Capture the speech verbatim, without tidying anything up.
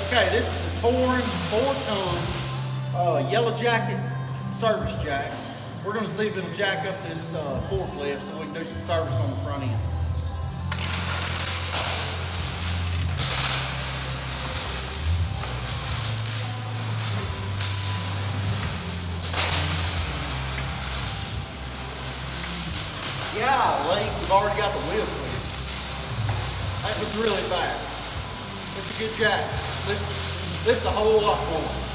Okay, this is a Torin four ton uh, yellow jacket service jack. We're going to see if it'll jack up this uh, forklift so we can do some service on the front end. Yeah, Link, we've already got the wheel clear. That was really fast. It's a good jack. Lifts, lifts a whole lot more.